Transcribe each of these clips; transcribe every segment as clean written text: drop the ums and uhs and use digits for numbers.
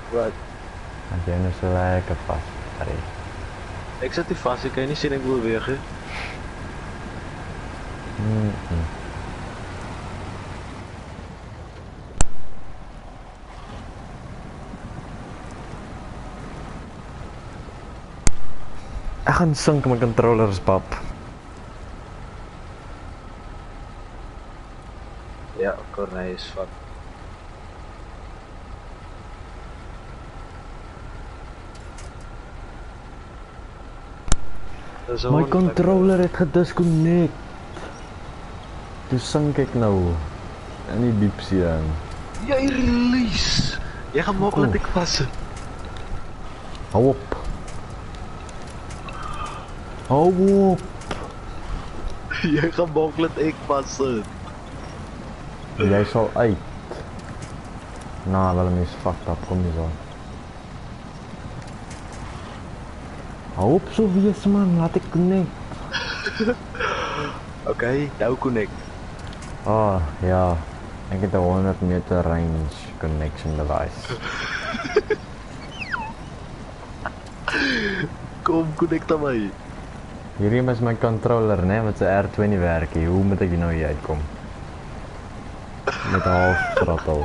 Wat? Want jy nou so lekker vas. Harry. Ek sit nie vas, ek kan nie sien ek beweeg hè. Ek gaan sink my controllers pap. Ja, Corneille is fuck. My controller het gedisconnect. Toe sink ek nou in die diepsee in. Jy release. Jy gaan maak dat ek vassit. Hou op. Hou op. Jy gaan maak dat ek vassit. Jy sal uit. Nou, wel mens fucked up, kom nie zo. Hou op so wees man, laat ek connect. Okay, nou connect. Ah, ja. Ek het 'n 100 meter range connection device. Kom, connect aan my. Hierdie is my controller, né, met sy R20 werk hier. Hoe moet ek nou hier uitkom? Met 'n half throttle.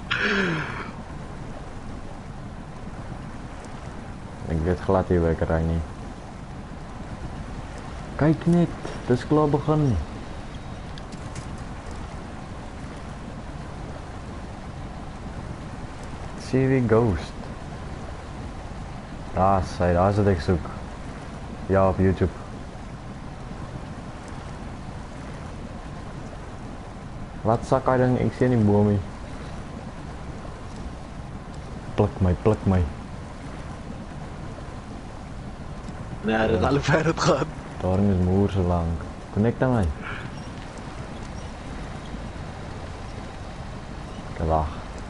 Ek weet glad nie hoe ek ry nie. Kyk net, dis klaar begin. CV Ghost. Daar is wat ek soek. Ja, op YouTube. Wat sak hy ding, ek sien nie boomie. Pluk my. Nee, dit al ver het gaan. Daarom is moer so lank. Connect aan my. Wag.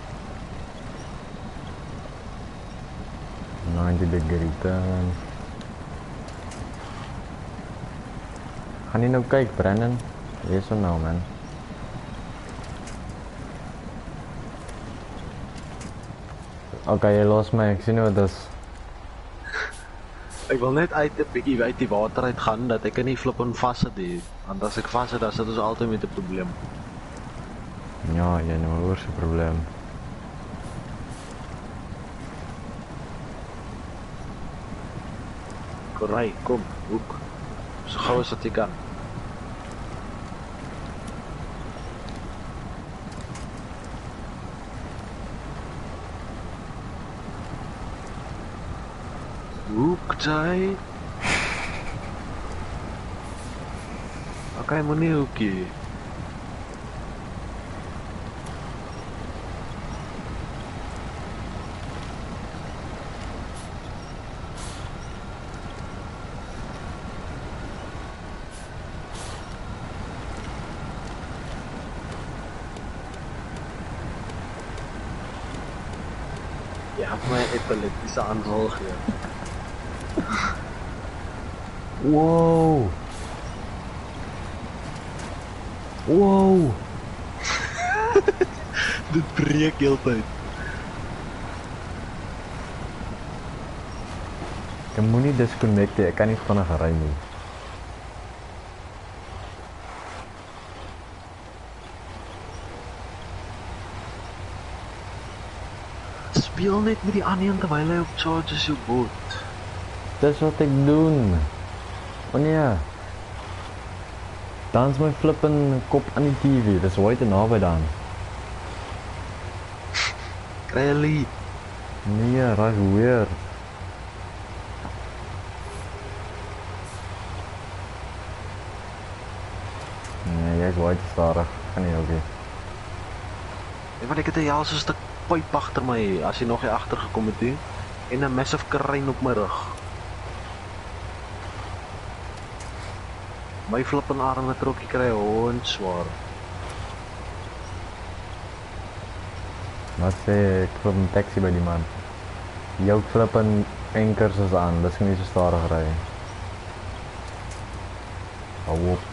90 degree turn. Gaan jy nou kyk, Brandon? Yes or no, man? Okay, jy los my, ek sien hoe dit is. Ek wil net uit 'n bietjie uit die water uit gaan dat ek nie flip en vassit hier. Want as ek vassit, dan sit ons altyd met 'n probleem. Ja, jy nou hoor se probleem. Corneille, kom, hoek. So gou as wat jy kan. Hoek, jy. Okay, moenie hoekie. Jy het my 'n epileptiese aanval gee. Wow. Wow. Dit breek heeltyd. Ek moenie disconnect nie, ek kan nie vinnig ry nie. Speel net met die ander een terwyl hy op charge is jou boot. Dis wat ek doen. O nee. Dans my flippin kop aan die TV, dis hoe te naby dan. Kry 'n lead. Nee, raak weird. Nee, jy is baie te stadig, gaan nie ook nie. Ja, maar ek het 'n helse stuk pyp agter my as jy nog nie agter gekom het nie. En 'n massive kruin op my rug. My flippin arme trokkie kry hond swaar. Wat sê ek vir 'n taxi by die man? Jou flippin enkers is aan, dis nie so stadig ry. Hou op.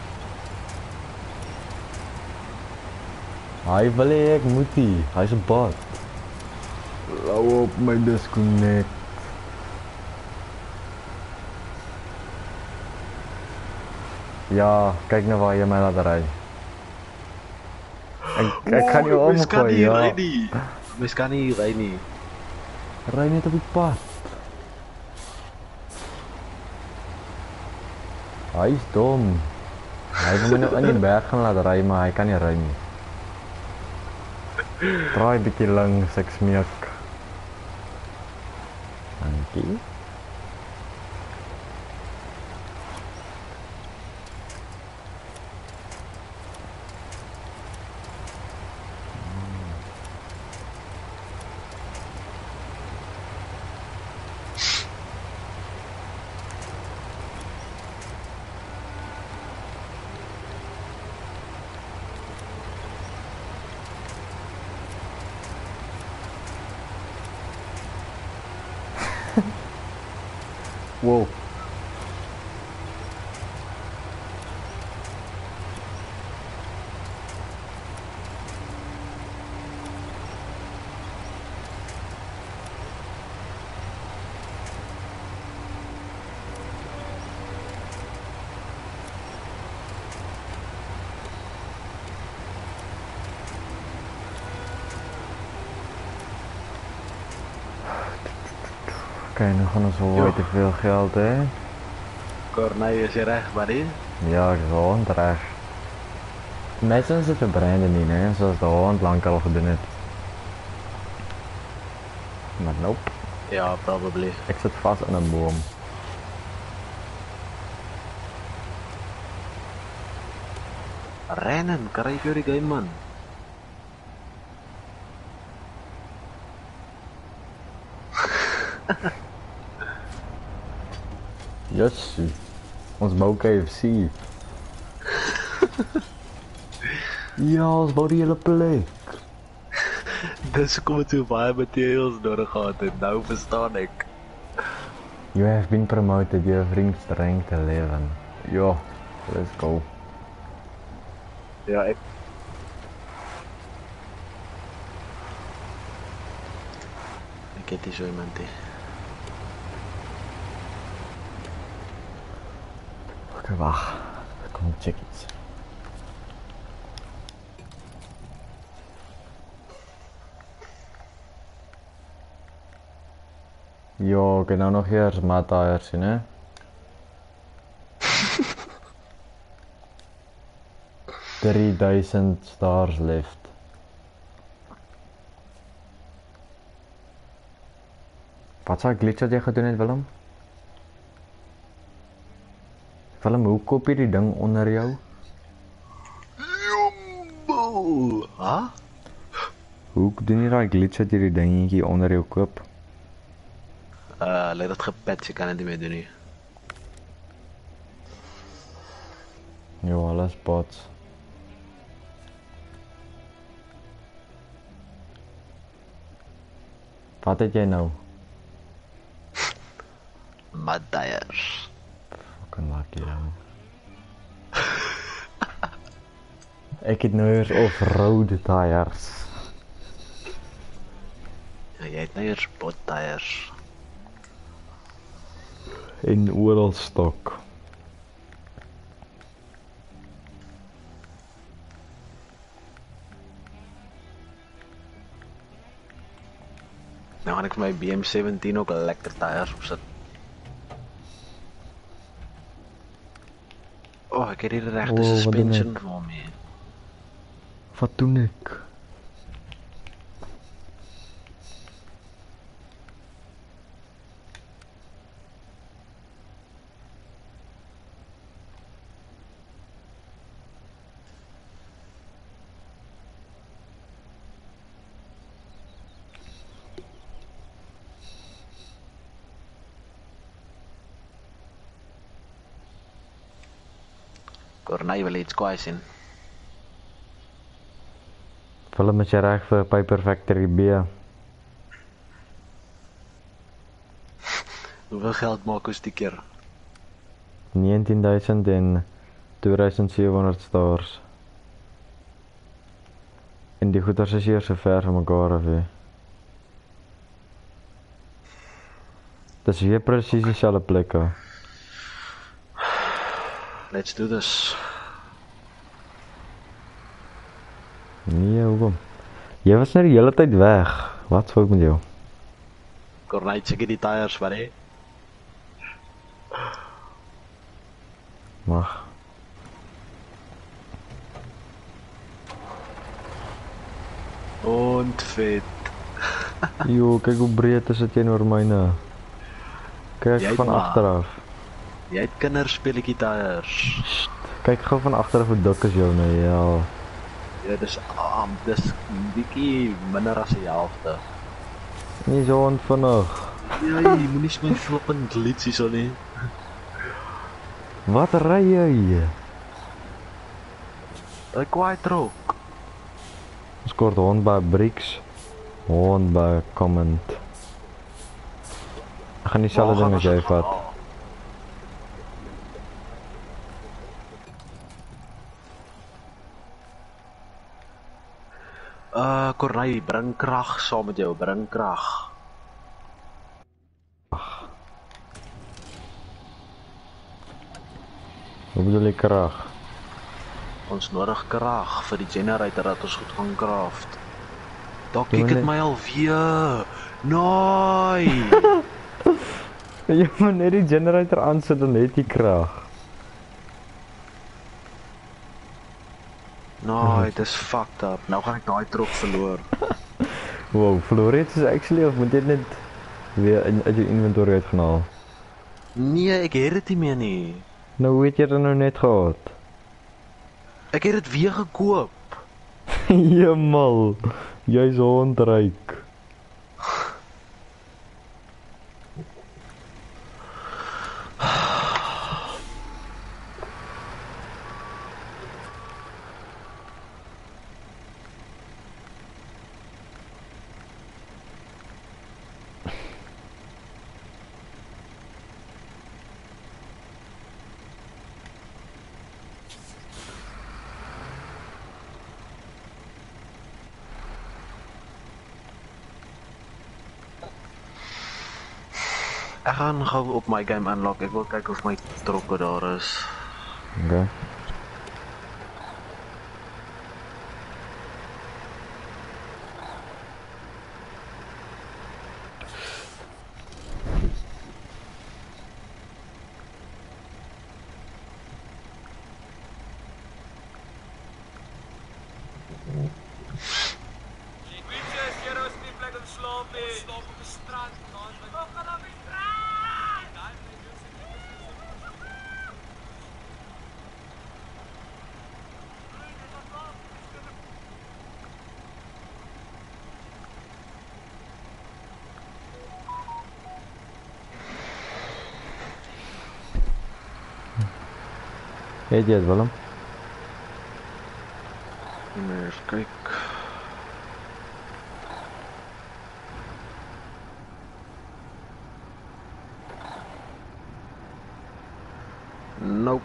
Hy wil hê ek moet nie, hy's 'n bot. Hou op my disconnect. Ja, kyk nou waar jy my laat ry. Ek gaan jou Mens kan omgooi, nie ja. ry nie. Mens kan nie ry nie. Ry net op die pad. Hy is dom. Hy wil my nou in die berg gaan laat ry, maar hy kan nie ry nie. Draai bietjie links, ek smeek. Dankie. Wow. Oké, nu gaan ons wel te veel geld, hè? Corneille, is jy reg, buddy? Ja, ek is hond reg. Meestal is dit vir Brandon nie, né? Soos die hond lank al gedoen het. Maar nope, Ja, probably. ek sit vas in 'n boom. Rennen, kry vir die game, man. Jessie, ons bou KFC. Ja, ons bou die hele plek. Dis hoekom het so baie materials nodig gehad het, nou verstaan ek. You have been promoted, your brings rank to 11. Ja, let's go. Ja, ek het nie so iemand nie. Oké, wacht. Kom, check iets. Jo, ik heb nou nog eers maataiers zien, hè? $3000 left. Wat zou glitch wat jy gedoen het, Willem? Willem, hoe koop jy die ding onder jou? Jumbo! Ha? Hoe doen jy daai glitch wat jy die dingetjie onder jou koop? Hulle het dit gepatch, ek kan dit nie meer doen nie. Jo, alles bots. Wat het jy nou? Matthias. Fucking lucky, ja. Ek het nou eers off-road tires. Ja, jy het nou eers bot tires. En oral stok. Nou gaan ek vir my BM17 ook lekker tires opsit. Oh, ek het hier die regte Oh, wat doen suspension ek? vir my. Wat doen ek? Corneille wil iets kwaai sien. Willem, is jy reg vir Piper Factory B? Hoeveel geld maak ons die keer? 19.000 en 2700 stars. En die goeders is hier so ver van mekaar af, hè. Dis weer presies dieselfde plekke. Let's do this. Nee, hoekom? Jy was net die hele tyd weg. Wat fout met jou? Cornay, check die tires, buddy. Mag. Und vet. Jo, kyk hoe breed is dit teenoor myne. Kyk Jy van maar. agteraf. Jy het kinderspeletjie tires. Kyk gou van agteraf hoe dik is jou nou, ja. Ja, dis bietjie minder as die helfte. Nie so onvinnig. Ja, jy moenie so my flippend liedsies al nie. Wat ry jy? 'n Quiet truck. Ons kort hond by Bricks. Hond by Comment. Ek gaan dieselfde ding as jy vat. Cornay, bring krag saam met jou, bring krag. Hoe bedoel jy krag? Ons nodig krag vir die generator dat ons goed gaan craft. Daar Doen kyk dit net- my alweer. Naai. Jy moet net die generator aansit en het jy krag. Naai, dis fucked up. Nou gaan ek daai truck verloor. Wow, verloor jy dit actually of moet jy dit net weer uit jou inventory uitgehaal? Nee, ek het dit nie meer nie. Nou hoe het jy dit nou net gehad? Ek het dit weer gekoop. Jemal, jy's hondryk. Ek gaan gou op my game unlock. Ek wil kyk of my trokke daar is. Okay. Het jy het Willem? Even kyk. Nope.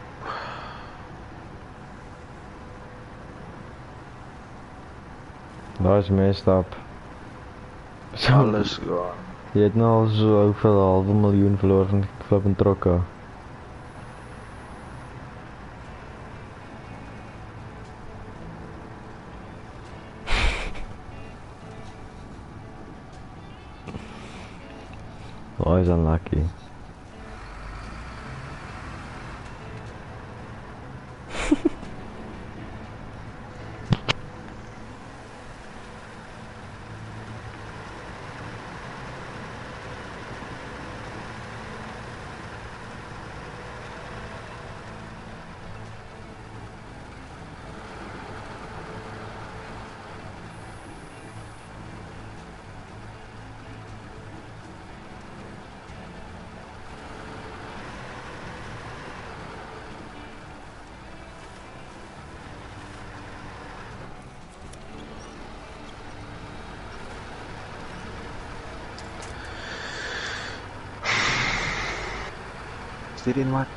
Daar is messed up. So, Alles gone. jy het nou al so hoeveel halve miljoen verloor van flipping trokke. Always unlucky. Is dit in wat?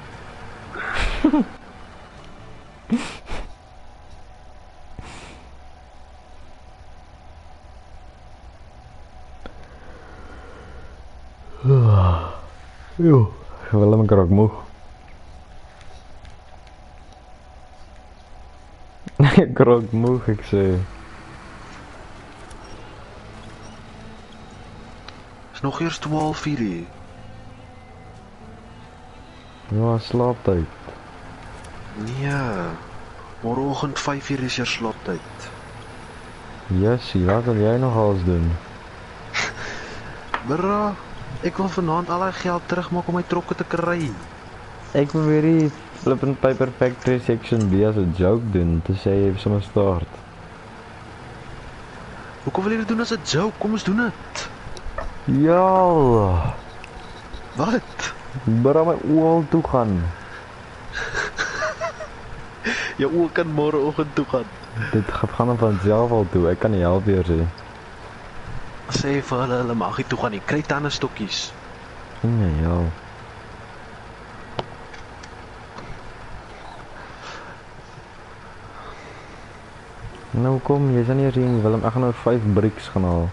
Joh, Willem ik raak moeg. Ik raak moeg, ik zei. Is nog eers 12 uur. Ja, slaaptijd. Nee. Morgenoggend 5 uur is je slaaptyd. Jessie, wat wil jij nog alles doen? Bro, ek wil vanaand al die geld terugmaak om my trokke te kry. Ik probeer die Flippin' Paper Factory Section B as een joke doen, te sê jy het sommer start. Hoekom wil jy dit doen as 'n joke? Kom ons doen dit. Ja, Wat? bro, my oë al toe gaan. Jou oë kan môreoggend toe gaan. Dit gaan dan vanzelf al toe, ek kan nie help weer sê. Sê vir hulle mag nie toe gaan nie. Kry tandestokkies. Nee, ja. Nou kom, jy is nie eers hier nie, Willem, ek gaan nou 5 bricks gaan haal.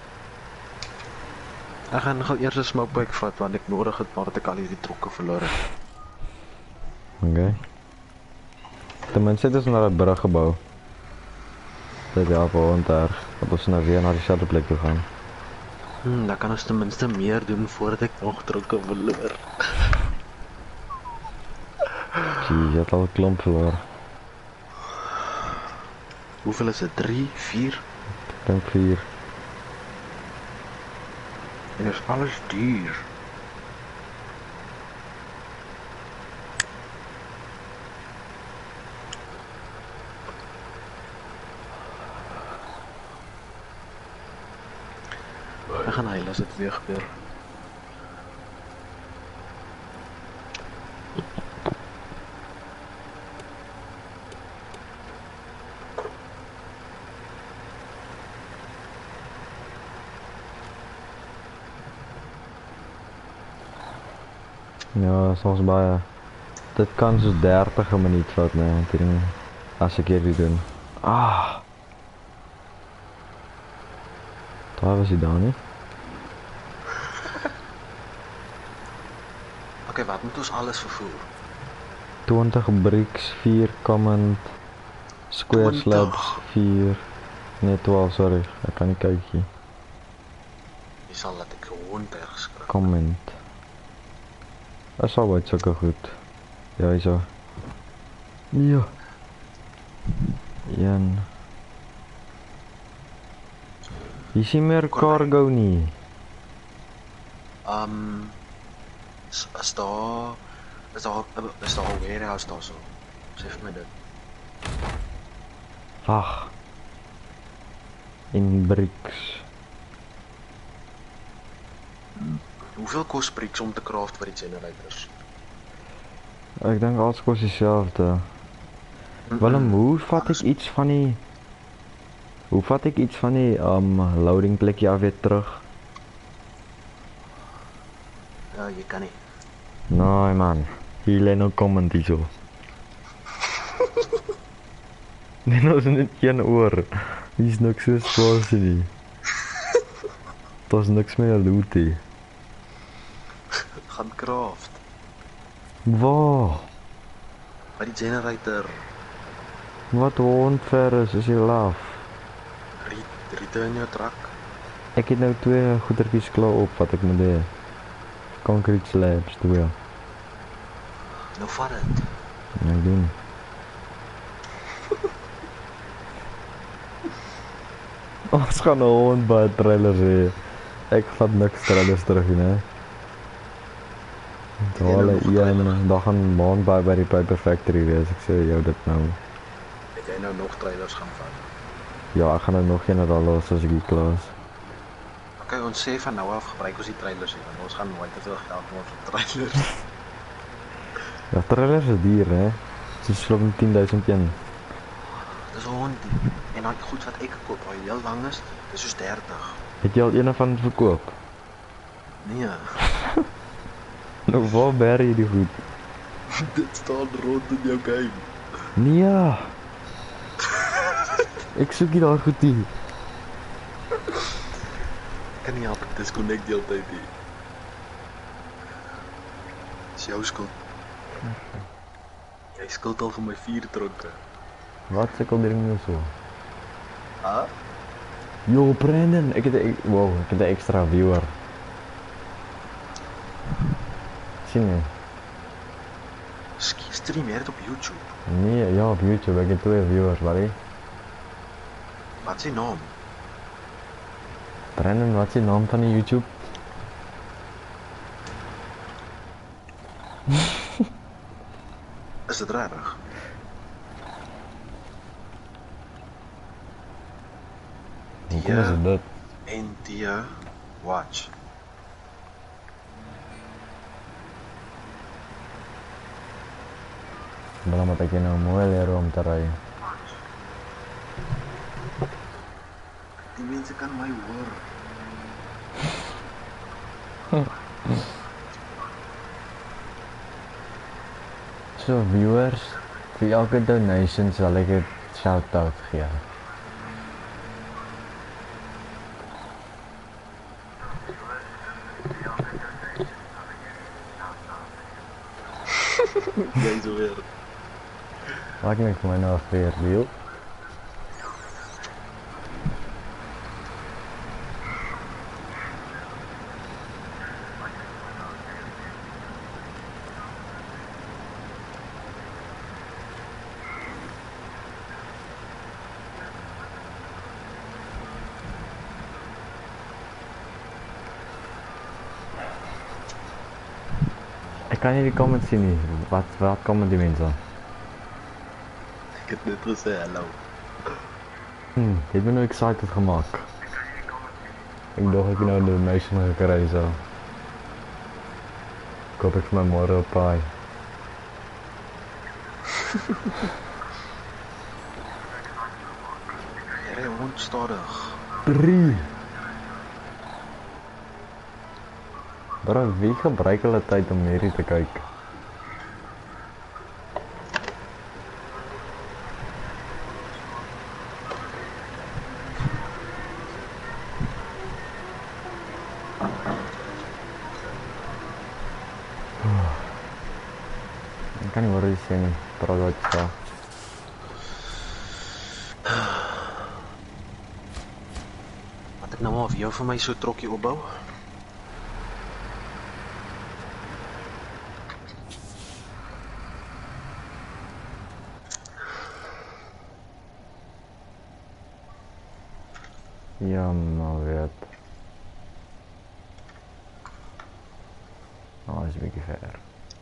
Ek gaan gou eers 'n smokepipe vat want ek nodig het maar dat ek al hierdie trokke verloor het. Okay. Ten minste het ons naar 'n brug gebou. Dit help wel erg, dat ons nou weer na dieselfde plek toe gaan. Dan kan ons ten minste meer doen voordat ek nog trokke verloor. Jeez, jy het al 'n klomp verloor. Hoeveel is dit? 3, 4? Ek dink 4. En is alles duur. Ek gaan huil as dit weer gebeur. Ja, soms baie. Dit kan soos 30 'n minuut vat, nee, ding. As ek hierdie doen. Ah. Daar was hy daar nie. Okay, wat moet ons alles vervoer? 20 bricks, 4 command, square 20. slabs, 4, nee 12, sorry, ek kan nie kyk hier. Jy sal laat ek gewoon teruggeskryf. Comment. Is al wat sulke goed. Ja, hier zo. Ja. Jan. Hier sien meer cargo nie. Is daar 'n warehouse daar so? Sê vir my dit. Wag. In bricks. Hoeveel kos bricks om te craft vir die generators? Ek dink alles kos dieselfde. Willem, hoe vat ek iets van die... Hoe vat ek iets van die loading plekje af weer terug? Ja, jy kan nie. Nee man, hier lê nou comment hier zo. Nee, nou is net een oor. Hier is niks so spaars nie. Daar is niks meer loot hier. Gaan craft. Waar? By die generator. Wat onver is jy laaf? Riete in jou truck. Ek het nou 2 goedertjies klaar op wat ek moet hê. Concrete slabs, 2. Nou vat dit. Ja, ek doen. Ons gaan nou hond by trailers hê. Ek vat niks trailers terug nie, hè. Daar gaan maand by die Paper Factory wees, ek sê jou dit nou. Het jy nou nog trailers gaan vat? Ja, ek gaan nou nog een los as ek hier klaar is. Okay, ons sê van nou af gebruik ons die trailers hier, want ons gaan nooit te veel geld maak vir trailers. Ja, trailers is duur, hè. Dit is vlug 10.000 yen. Dis 'n hond. En dan goed wat ek gekoop, al heel lang is, dis soos 30. Het jy al een van verkoop? Nee. Nou, waar bær jy die goed? Dit staan rond in jou game. Nee, ja. Ek soek hier daar goed hier. Kan nie help ek disconnect die hele tyd hier. Dis jou skuld. Jy skuld al vir my 4 tronke. Wat sukkel die ding nou so? Ah? Yo, Brandon, ek het 'n extra viewer. Sien jy? Stream jy dit op YouTube? Nee, ja, op YouTube, ek het 2 viewers, buddy. Wat is die naam? Brandon, wat is die naam van die YouTube? Is dit regtig? Hoekom is dit? NT Watch. Dan moet ek jy nou mooi leer om te ry. Die mense kan my hoor. So viewers, vir elke donation sal ek 'n shout-out gee. Jy so weer. Maak net vir my nou weer wiel. Ek kan nie die comments sien nie. Wat comment die mense? Ek het net gesê hallo. Jy het my nou excited gemaak. Ek dink ek het nou 'n donation gekry so. Koop ek vir my môre 'n paai. Jy ry onstadig. 3. Bro, wie gebruik hulle tyd om hierdie te kyk? Ek kan nie hoor wat jy sê nie, praat wat jy sê. Wat ek nou maar vir jou vir my so trokkie opbou? Ja, maar weet. Oh, is 'n bietjie ver.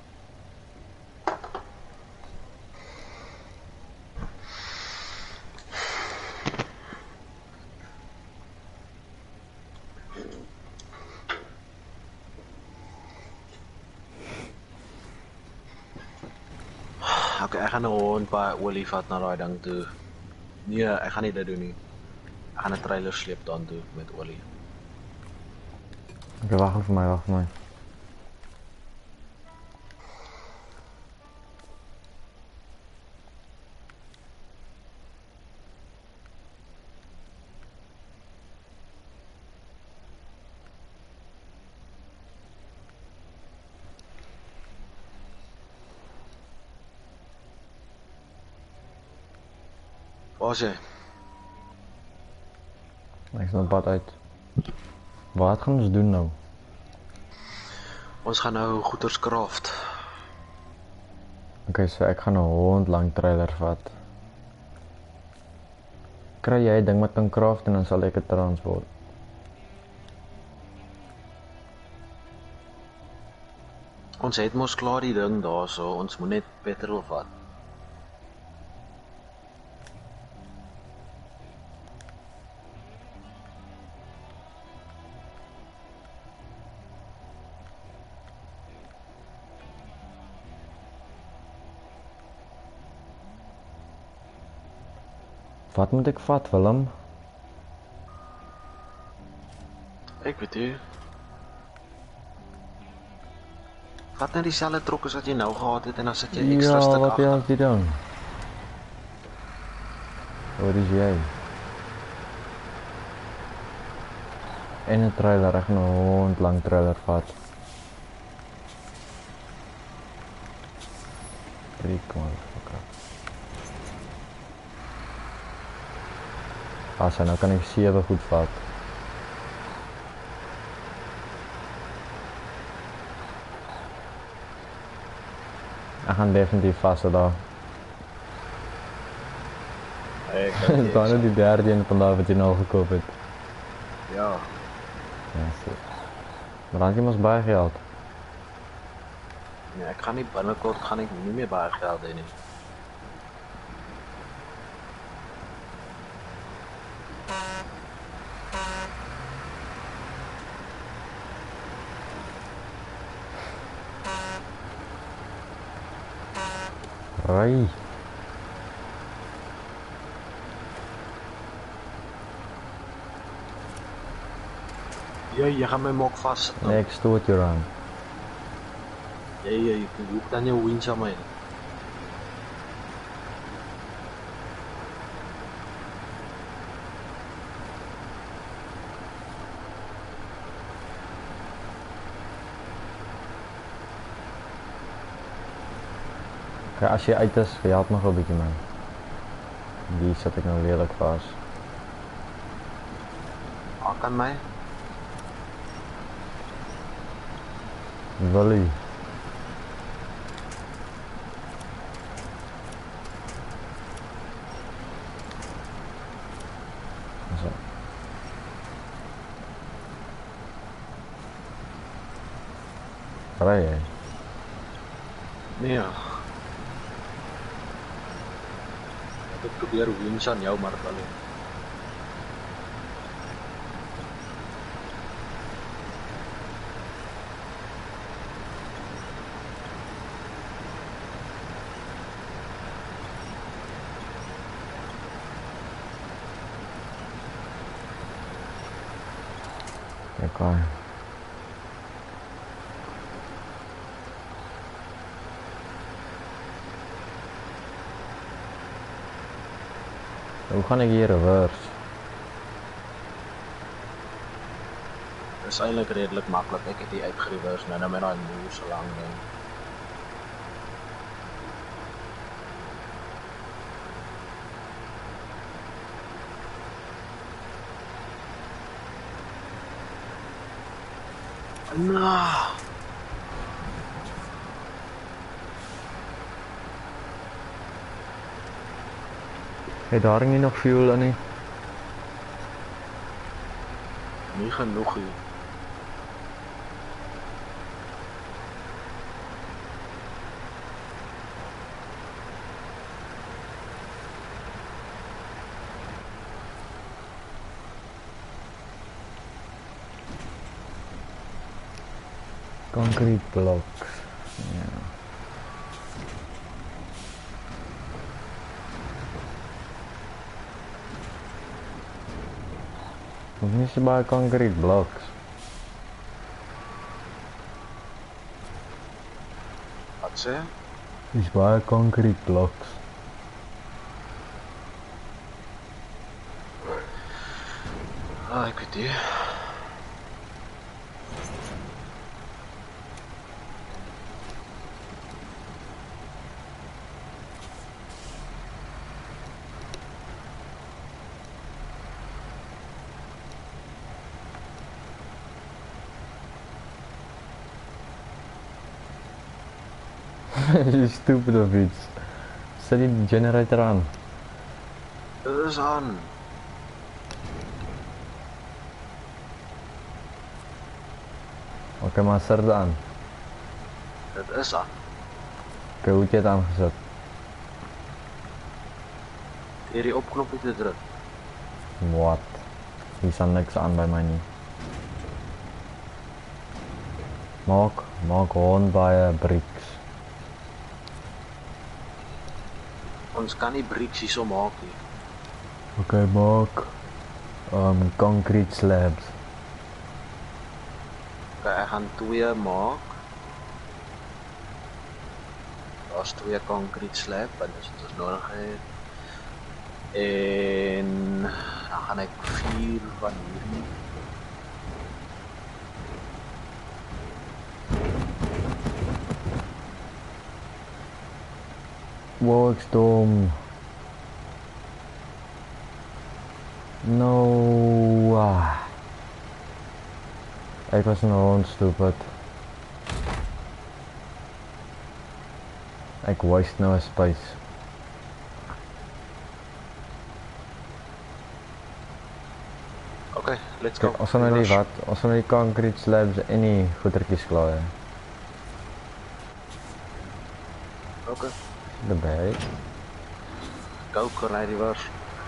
Okay, ek gaan 'n hond by olie vat na daai ding toe. Nee, ek gaan nie dit doen nie. Ek gaan 'n trailer sleep dan toe met olie. Okay, wag vir my. Waar is jy? Ek is nou pad uit. Wat gaan ons doen nou? Ons gaan nou goeders craft. Okay, so ek gaan 'n hond lang trailer vat. Kry jy 'n ding wat kan craft en dan sal ek dit transport. Ons het mos klaar die ding daarso, ons moet net petrol vat. Wat moet ek vat, Willem? Ek weet nie. Vat net dieselfde trok as wat jy nou gehad het en dan sit jy ekstra stuk wat agter. jy dit doen? Wat is jy? En 'n trailer, ek gaan 'n hond lang trailer vat. Freak, motherfucker. Asa, nou kan ik 7 goed vat. We gaan definitief vast daar. Het was net die derde en vandaag wat je nou gekoopt hebt. Ja. Ja, shit. Maar dan heb je ons bijgeld. Nee, ik ga niet binnenkort niet meer bij geld in. Hoi. Je gaat mijn mok vast. Nee, ik stoot je aan. Je hoeft dan je wins aan mij. Kijk, als je uit is, je had nog een beetje man. Die zet ik nou lelijk vast. Kan mij? Willy. Zo. Rij jij? Nee ja. Ik probeer wins aan jou maar alleen. Ja, klaar. Hoe ga ik hier reverse? Dat is eigenlijk redelijk makkelijk. Ik heb die uitgereverse en dan ben ik een moe zo lang. Nou. Hey, daar niet nog fuel aan? Niet genoeg hier. Concrete blocks. Ja. Hoef niet zo bij concrete blocks. Wat zeg je? Is bij concrete blocks. Ah, ik weet niet. Je stupid of iets. Zet die generator aan. Dat is aan. Oké, maar zet het aan. Dat is aan. Oké, hoe heb je het aangezet? Hier die opknopje te drukken. Wat? Hier staat niks aan bij mij niet. Maak gewoon bij bricks. Ons kan niet bricks hier zo maken. Oké, maak concrete slabs. Oké, ik ga 2 maken. Dat is 2 concrete slab en dat is dus nodig heeft. En dan ga ik 4 van hierdie. Wow, ek's dom. No. Ek was nou stupid. Ek waste nou 'n space. Okay, let's go. Ons gaan nou die wat? Ons gaan nou die concrete slabs en die goedertjies klaar. Okay. The bag. Go, ry reverse.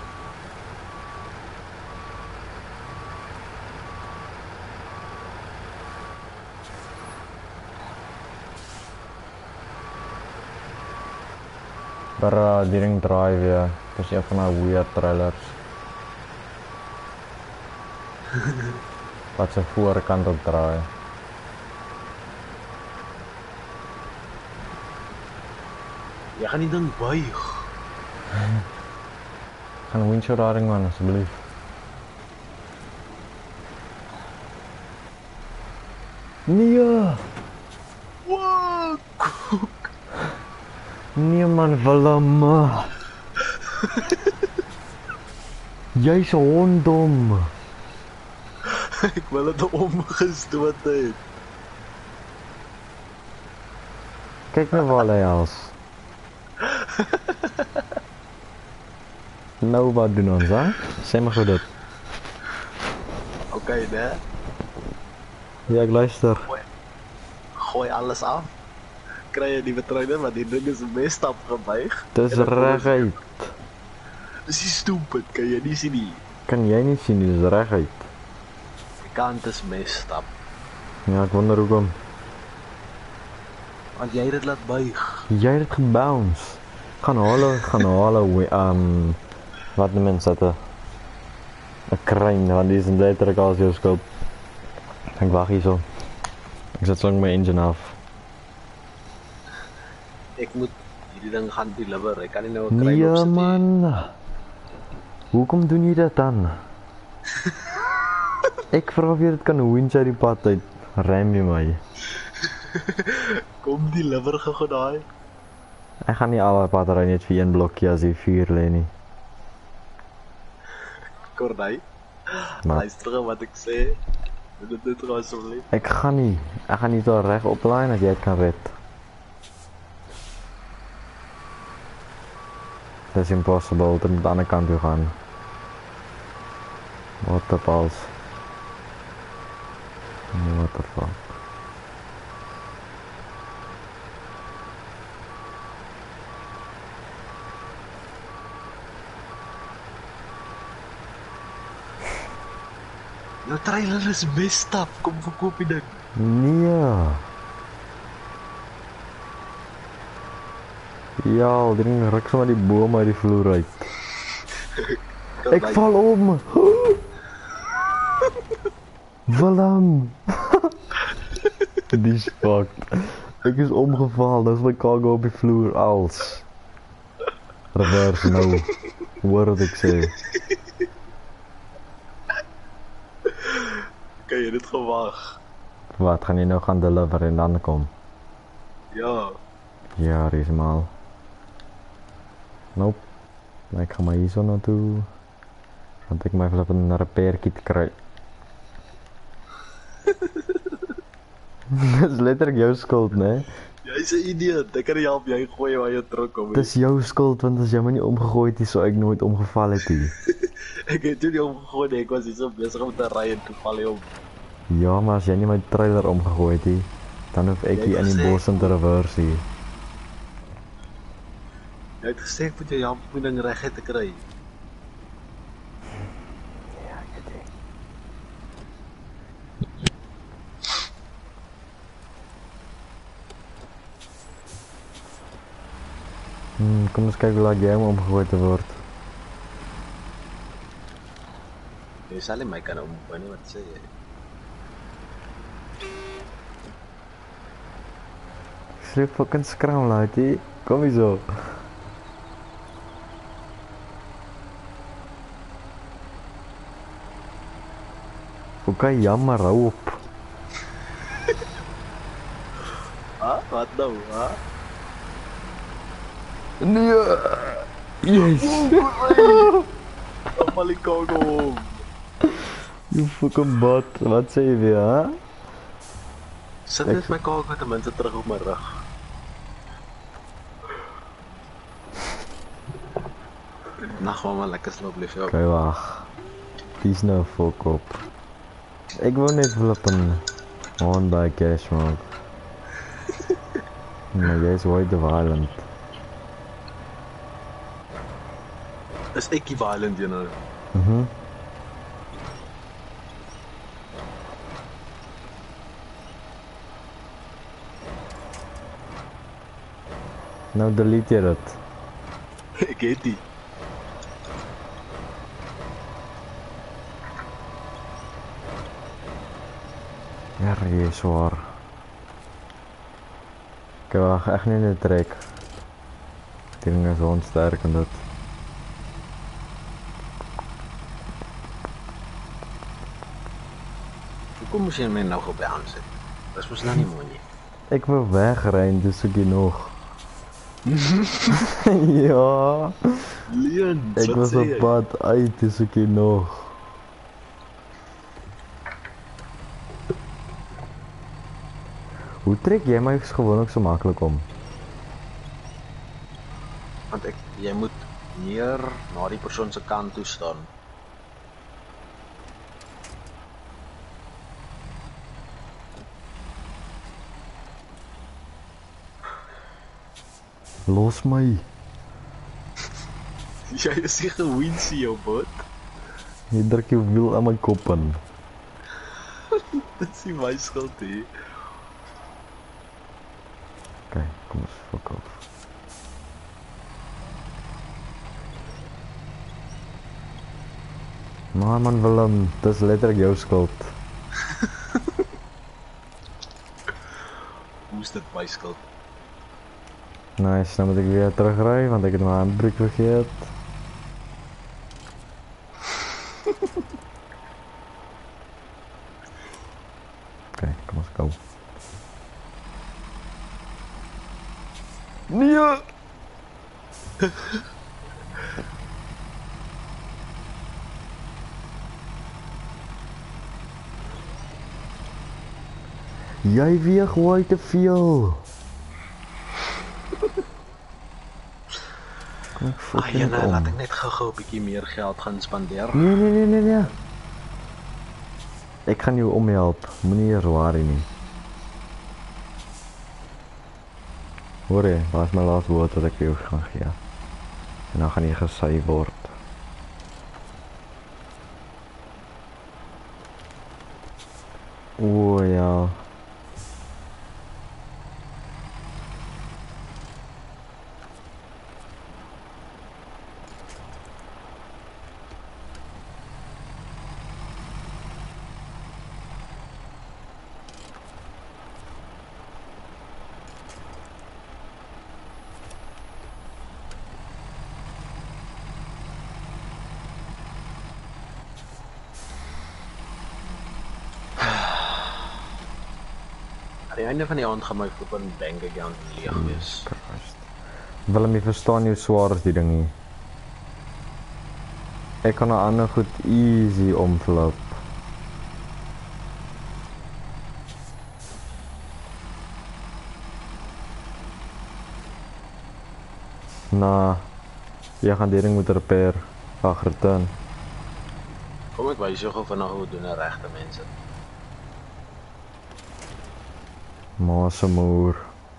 Maar die ding draai weer. Dis een van die weird trailers. Wat sy voorkant op draai. Jy gaan die ding buig. Gaan windshield riding man, asseblief. Nee! Wow! Nee man, Willem. Jy's hondom. Ek wil dit omgestoot het. Kyk nou waar hy is. Nou wat doen ons, hè? Sê maar goed dit. Okay, né? Ja, ek luister. Gooi alles af. Kry jy die betrouide, want die ding is messed up gebuig. Dis reguit. Dis nie stupid, kan jy nie sien nie. Kan jy nie sien, dis reguit. Die kant is messed up. Ja, ek wonder hoekom. Want jy het dit laat buig. Jy het dit gebounce. Gaan halen, wat noem mense dit? 'n Kraan, want die is letterlik als jou skuld. Ek wag hierso. Ek sit lank my engine af. Ek moet hierdie ding gaan deliver. Ek kan nie nou 'n kry Nee opsit nie. man. Hoekom doen jy dit dan? Ek vra of jy dit kan winch uit die pad uit. Ram jy my. Kom deliver gou daai. Ek gaan nie al die pad ry net vir een blokkie as die 4 lê nie. Kornay. Maar Luister wat ek sê. Dit net gou asseblief. ek gaan nie so reg oplaai as jy dit kan red. Dis impossible, dit moet aan die ander kant toe gaan. What the balls? What the fuck? Jou trailer is messed up. Kom verkoop die ding. Nee. Ja, die ding ruk sommer die boom uit die vloer uit. Ek val om. Willem. Die is fucked. Ek is omgeval, dis my cargo op die vloer als. Reverse nou. Hoor wat ek sê. Kan jy dit gewag? Wat, gaan jy nou gaan deliver en dan kom? Ja. Ja, er is mal. Nope. Ek gaan maar hier so naartoe. Want ek my flip een repair kit kry. Dit is letterlijk jou skuld, nee? Jy is 'n idiot. Ek kan nie help jy gooi waar jy trok kom. Dit is jou skuld, want as jy my nie omgegooid het, sou ek nooit omgeval het hier. Ek het toe nie omgegooi nie. Ek was hier so besig om te ry en toe val jy om. Ja, maar as jy nie my trailer omgegooid het, dan hoef ek hier in die bos om te reverse hier. Jy het gesê ek moet jou help om die ding reguit te kry. Ja, ek weet nie. Kom eens kijken hoe laat jij om omgegooid te worden. Jy sal nie my kan omgooi nie, wat sê jy? Schreef fucking scrum uit hier. Kom hier zo. Oké, jammer, hou op. Ha? Wat nou, ha? Nee. Yes. Op al die kogel. You fucking bot. Wat sê jy weer, hè? Sit net my kogel ten minste terug op my rug. Nou gewoon maar lekker sloop lief, joh. Okay, wacht. Kies nou fuck op. Ik wil net flippen. On by cash, man. Maar jy is way te violent. Is ek die violent, you know? Nou delete jy dit. Ek het die. Ja, jy is zwaar. Ik wacht, echt niet in de trek. Die ding is gewoon sterk en dat. Hoekom moes jy my nou gebaan sit? Dat was nou nie mooi nie. Ik wil wegrijden, dus zoek je nog. Ja. Leon, Ik was op pad uit, dus zoek je nog. Hoe trek jij mij gewoon ook zo makkelijk om? Want jy moet meer na die persoon se kant toe staan. Los mij. Jy is nie gewinsie, jou bot. Je druk je wiel aan mijn koppen. Dit is nie my skuld, hè. Oké, kom eens, fuck off. Maar man Willem, dat is letterlijk jouw schuld. Hoe is dit my skuld? Nice, dan moet ik weer terugrijden, want ik heb mijn handbreek vergeten. Oké, kom eens, go. Nee! Jij weegt way te veel. Kom ek fucking Jana, om. laat ek net gou-gou 'n bietjie meer geld gaan spandeer. Nee. Ik ga nu omhelpen. Moenie hier zwaar nie. Hoor jy, wat is mijn laatste woord wat ik vir jou gaan gee? En dan gaan jy gesy word. O ja. Aan die einde van die aand gaan my flippin bank account leeg wees. Willem, jy verstaan hoe zwaar is die ding nie. Ek kan 'n ander goed easy omflip. Nou, jy gaan die ding moet repair. Ag, return. Kom ek wys jou gou vanaand hoe doen 'n regte mense. Maar se moer.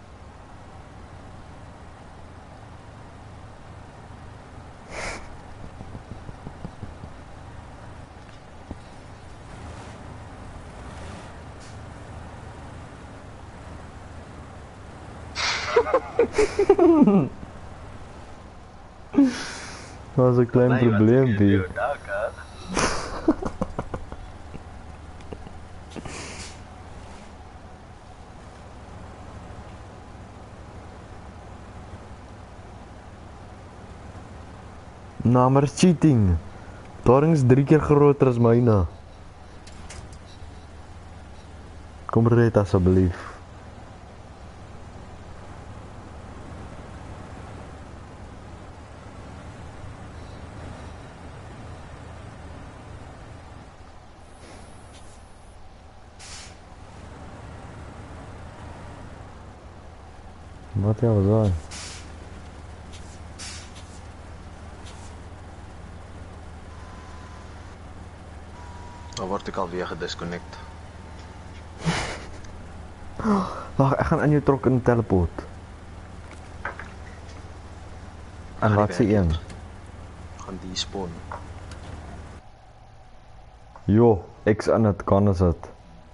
Dat was een klein probleempje. Nou, maar is cheating. Daring is 3 keer groter as myne. Kom red asseblief. Wat ja, was daai? Dan word ek alweer gedisconnect. Wag, ek gaan in jou trok in teleport. En wat sê een? Gaan die spawn. Jo, ek's in het, kan is het.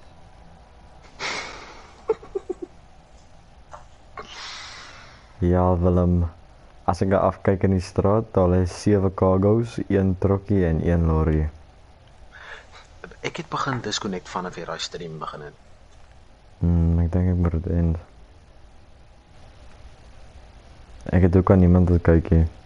Ja Willem, as ek afkyk in die straat, daar is 7 cargo's, 1 trokkie en 1 lorry. Ek het begin disconnect vanaf weer daai stream begin het. Ek dink ek moet het eind. Ek het ook aan niemand te kyk hier.